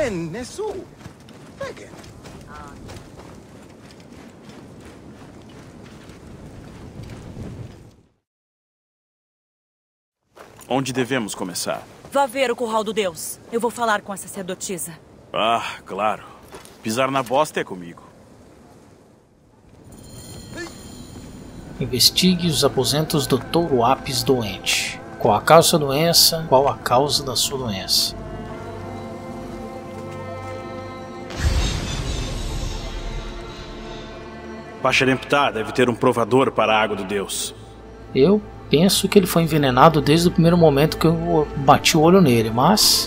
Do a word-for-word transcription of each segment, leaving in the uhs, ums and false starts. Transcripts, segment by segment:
Ven, Nesu. Peguem. Onde devemos começar? Vá ver o curral do Deus. Eu vou falar com a sacerdotisa. Ah, claro. Pisar na bosta é comigo. Investigue os aposentos do Touro Apis doente. Qual a causa da doença? Qual a causa da sua doença? Pacharemptah deve ter um provador para a água do Deus. Eu penso que ele foi envenenado desde o primeiro momento que eu bati o olho nele, mas...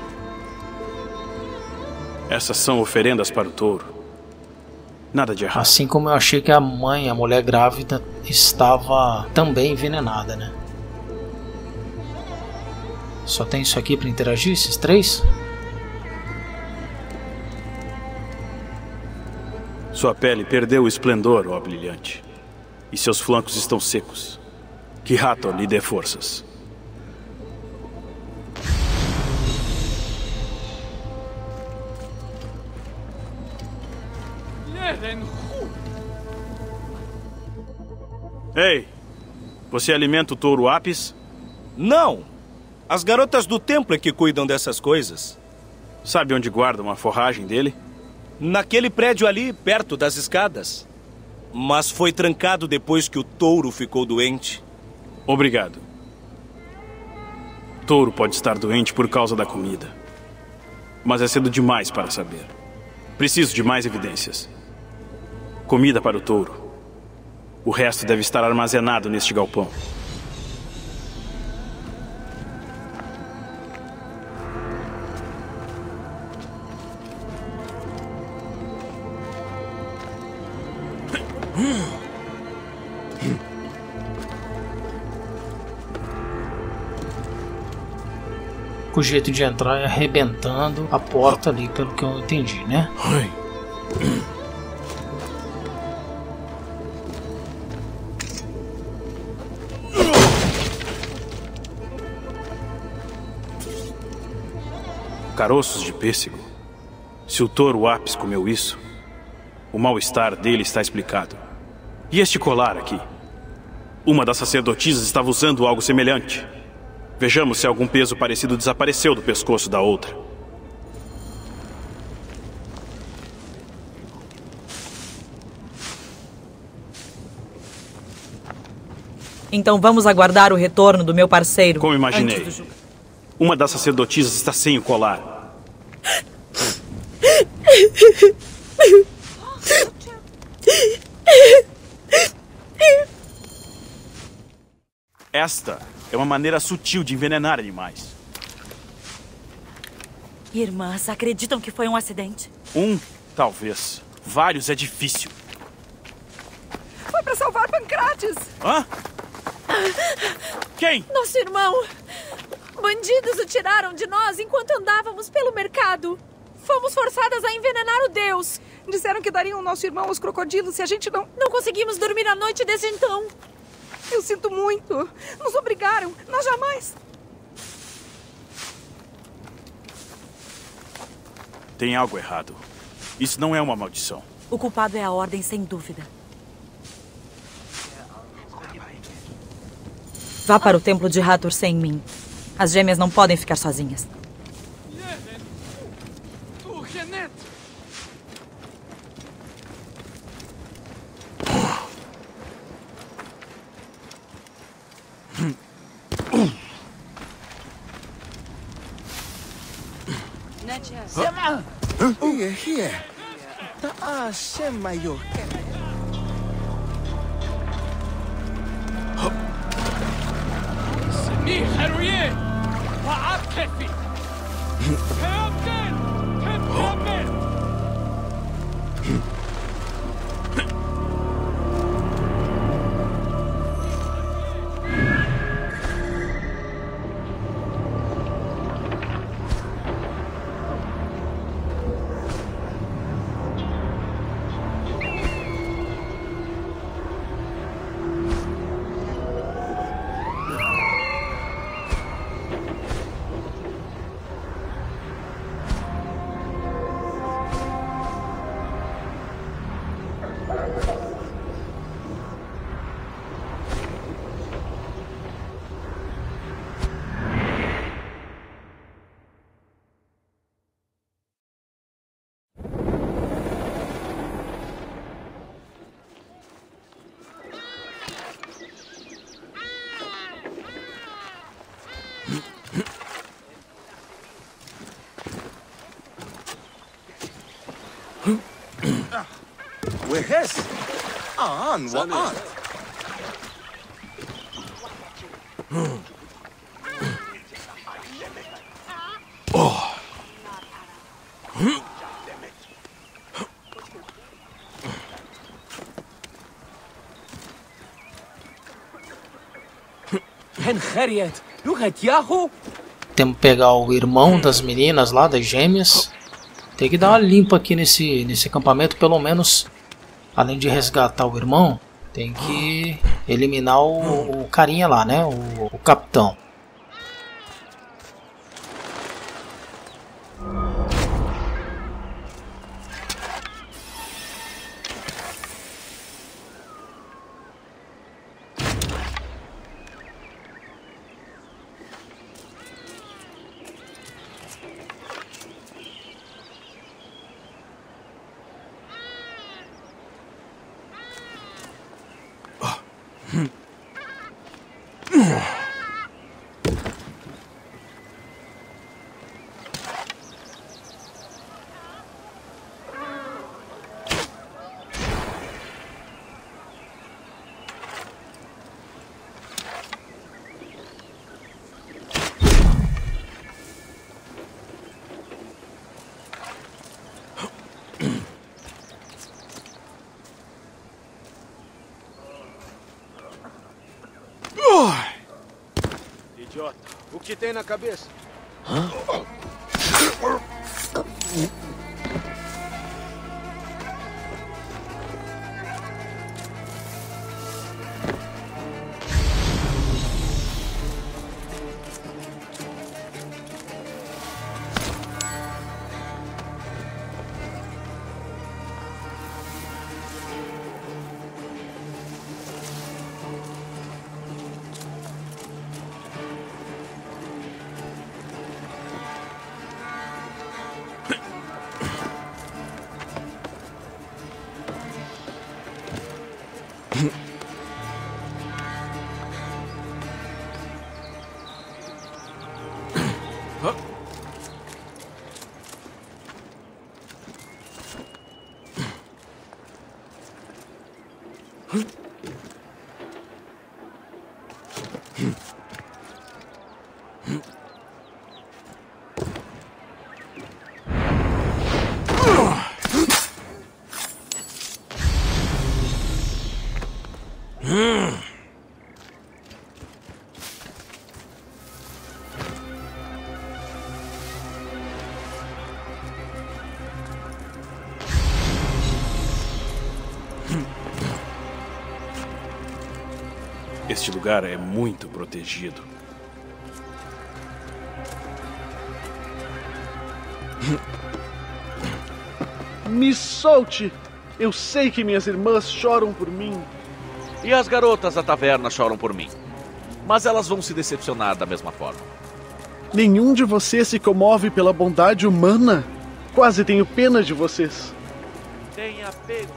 Essas são oferendas para o touro. Nada de errado. Assim como eu achei que a mãe, a mulher grávida, estava também envenenada, né? Só tem isso aqui para interagir, esses três? Sua pele perdeu o esplendor, ó brilhante. E seus flancos estão secos. Que Hathor lhe dê forças. Ei! Você alimenta o Touro Apis? Não! As garotas do templo é que cuidam dessas coisas. Sabe onde guardam a forragem dele? Naquele prédio ali, perto das escadas. Mas foi trancado depois que o touro ficou doente. Obrigado. Touro pode estar doente por causa da comida. Mas é cedo demais para saber. Preciso de mais evidências. Comida para o touro. O resto deve estar armazenado neste galpão. O jeito de entrar é arrebentando a porta ali, pelo que eu entendi, né? Caroços de pêssego. Se o Touro Apis comeu isso, o mal-estar dele está explicado. E este colar aqui? Uma das sacerdotisas estava usando algo semelhante. Vejamos se algum peso parecido desapareceu do pescoço da outra. Então vamos aguardar o retorno do meu parceiro. Como imaginei. Antes do... Uma das sacerdotisas está sem o colar. Esta é uma maneira sutil de envenenar animais. Irmãs, acreditam que foi um acidente? Um, talvez. Vários é difícil. Foi para salvar Pancrates! Hã? Quem? Nosso irmão! Bandidos o tiraram de nós enquanto andávamos pelo mercado. Fomos forçadas a envenenar o Deus. Disseram que dariam o nosso irmão aos crocodilos se a gente não... Não conseguimos dormir a noite desde então. Eu sinto muito. Nos obrigaram. Nós jamais... Tem algo errado. Isso não é uma maldição. O culpado é a Ordem, sem dúvida. Vá para o templo de Hathor sem mim. As gêmeas não podem ficar sozinhas. Here, here. Ta'a Shem Mayor. سميه حرويه وعاب كفي كابتن كابتن وهس آن وآن Temos que pegar o irmão das meninas lá, das gêmeas. Tem que dar uma limpa aqui nesse, nesse acampamento, pelo menos. Além de resgatar o irmão, tem que eliminar o, o carinha lá, né? O, o capitão. Idiota, o que tem na cabeça? Este lugar é muito protegido. Me solte! Eu sei que minhas irmãs choram por mim. E as garotas da taverna choram por mim. Mas elas vão se decepcionar da mesma forma. Nenhum de vocês se comove pela bondade humana? Quase tenho pena de vocês. Tenha pena.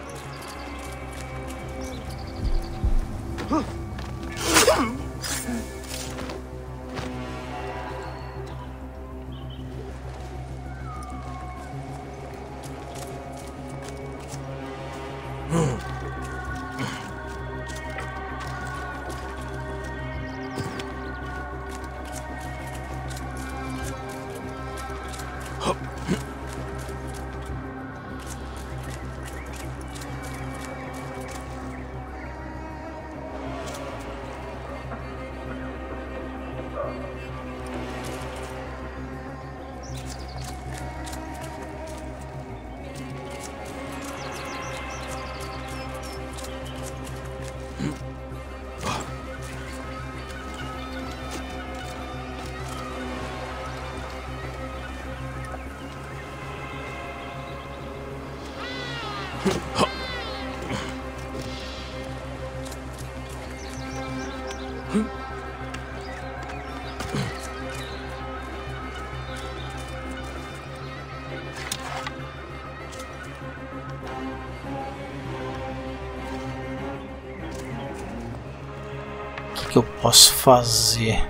O que, que eu posso fazer?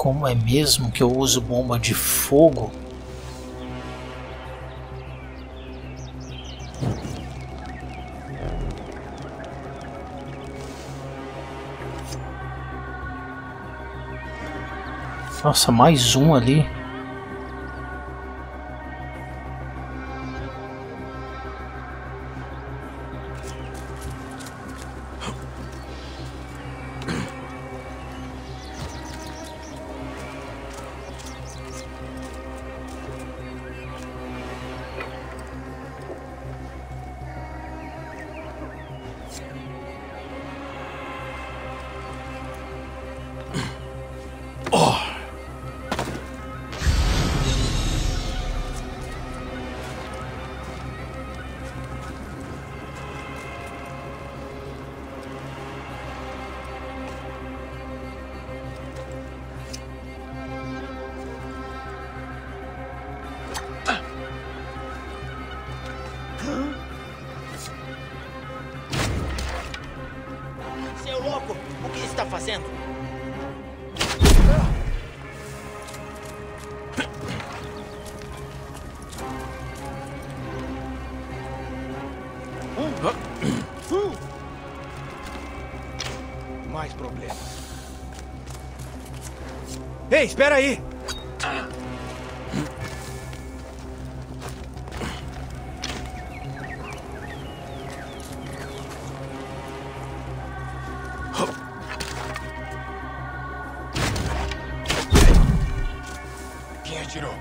Como é mesmo que eu uso bomba de fogo? Nossa, mais um ali. Seu louco, o que está fazendo? Mais problemas. Ei, espera aí! Quem atirou?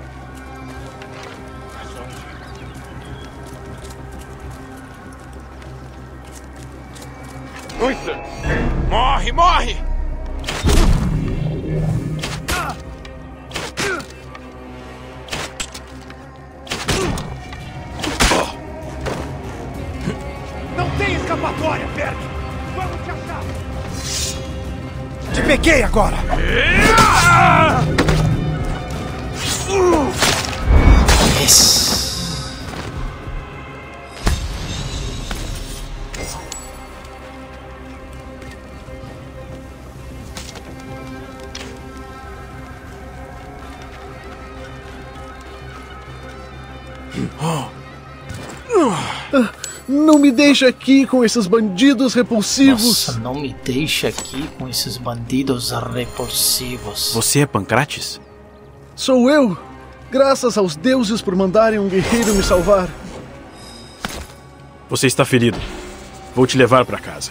Morre, morre! Não tem escapatória, Berg! Vamos te achar! Te peguei agora! Yes. Não me deixe aqui com esses bandidos repulsivos. Nossa, não me deixe aqui com esses bandidos repulsivos. Você é Pancrates? Sou eu. Graças aos deuses por mandarem um guerreiro me salvar. Você está ferido. Vou te levar para casa.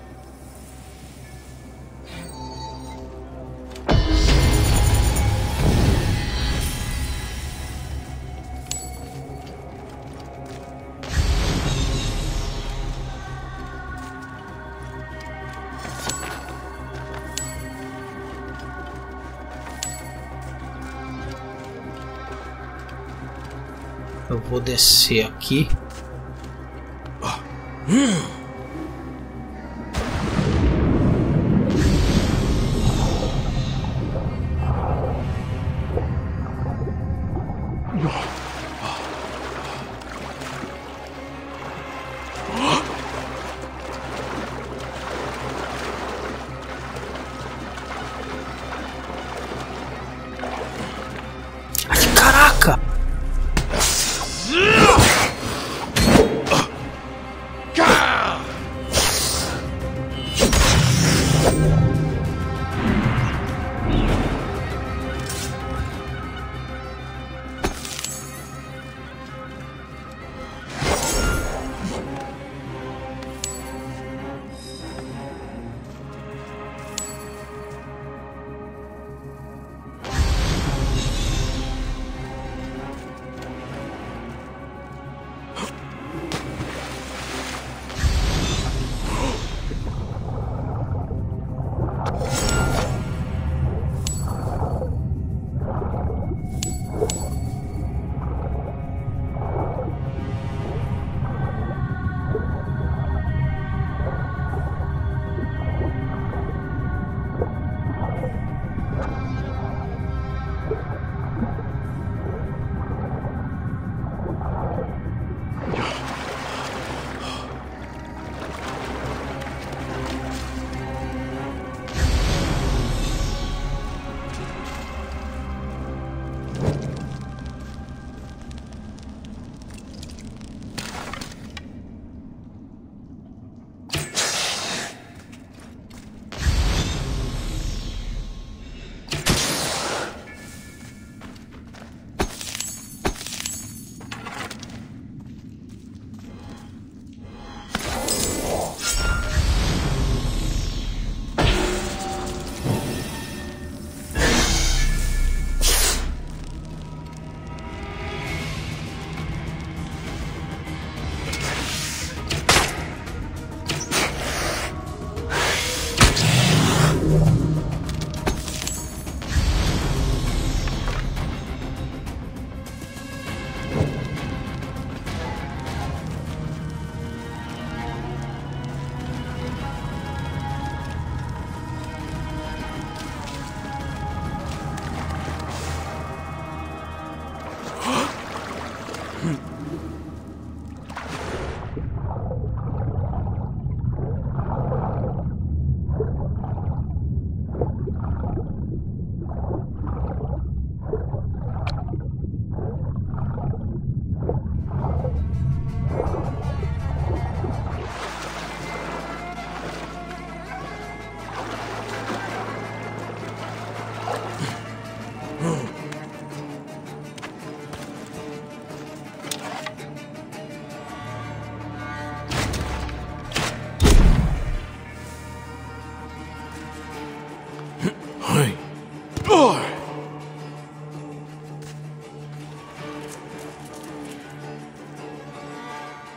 Eu vou descer aqui. Ai, caraca! Cá!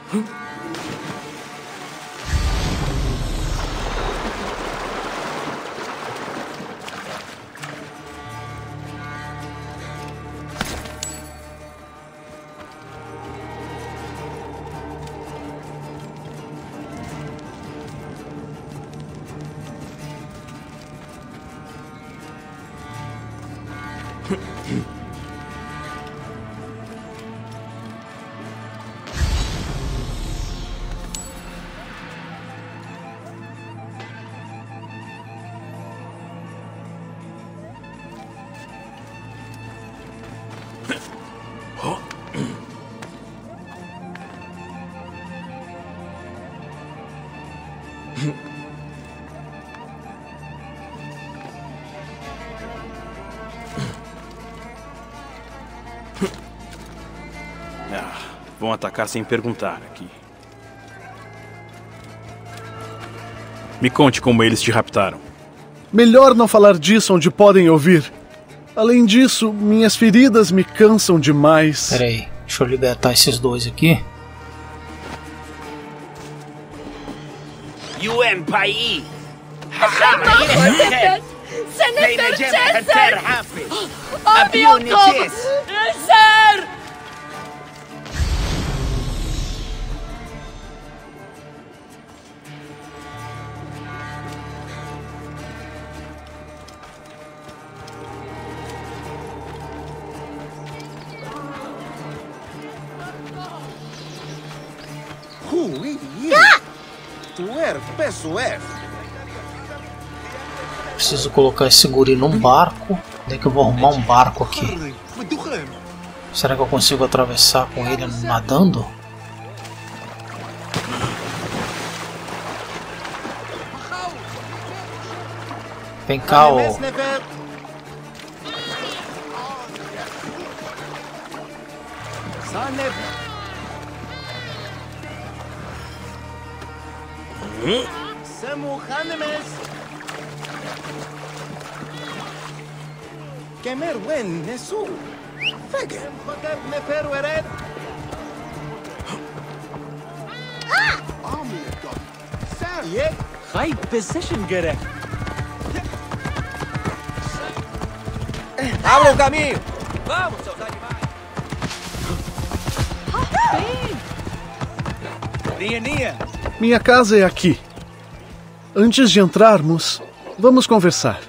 Ah, vão atacar sem perguntar aqui. Me conte como eles te raptaram. Melhor não falar disso onde podem ouvir. Além disso, minhas feridas me cansam demais. Pera aí, deixa eu libertar esses dois aqui. يوين باي Preciso colocar esse guri num barco. Onde é que eu vou arrumar um barco aqui? Será que eu consigo atravessar com ele nadando? Vem cá, ó. كمر وين نسو فجأة فقد نفر ورد يه خايب position جرى abra o caminho vamos seus animais linha linha. Minha casa é aqui. Antes de entrarmos, vamos conversar.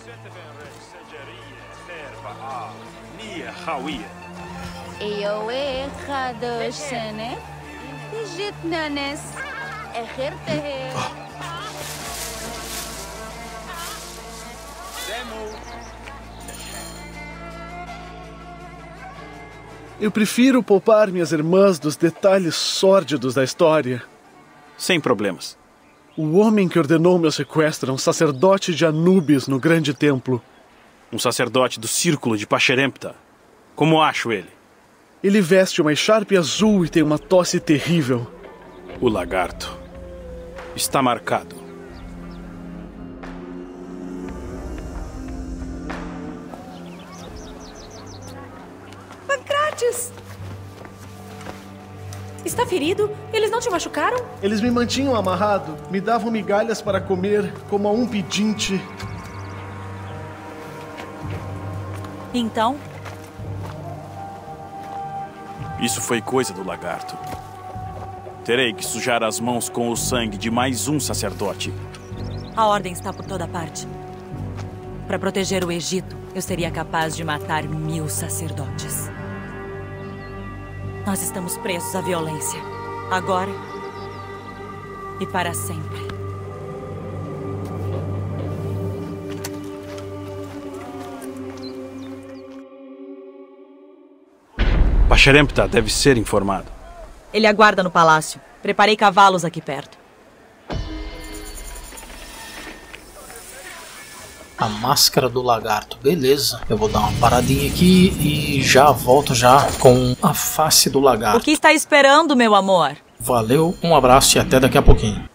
Eu prefiro poupar minhas irmãs dos detalhes sórdidos da história. Sem problemas. O homem que ordenou meu sequestro é um sacerdote de Anubis no grande templo. Um sacerdote do círculo de Pasherenptah. Como acho ele? Ele veste uma echarpe azul e tem uma tosse terrível. O lagarto. Está marcado. Pancrates! Está ferido? Eles não te machucaram? Eles me mantinham amarrado, me davam migalhas para comer, como a um pedinte. Então? Isso foi coisa do lagarto. Terei que sujar as mãos com o sangue de mais um sacerdote. A ordem está por toda parte. Para proteger o Egito, eu seria capaz de matar mil sacerdotes. Nós estamos presos à violência. Agora e para sempre. Pasherenptah deve ser informado. Ele aguarda no palácio. Preparei cavalos aqui perto. A máscara do lagarto, beleza. Eu vou dar uma paradinha aqui e já volto já com a face do lagarto. O que está esperando, meu amor? Valeu, um abraço e até daqui a pouquinho.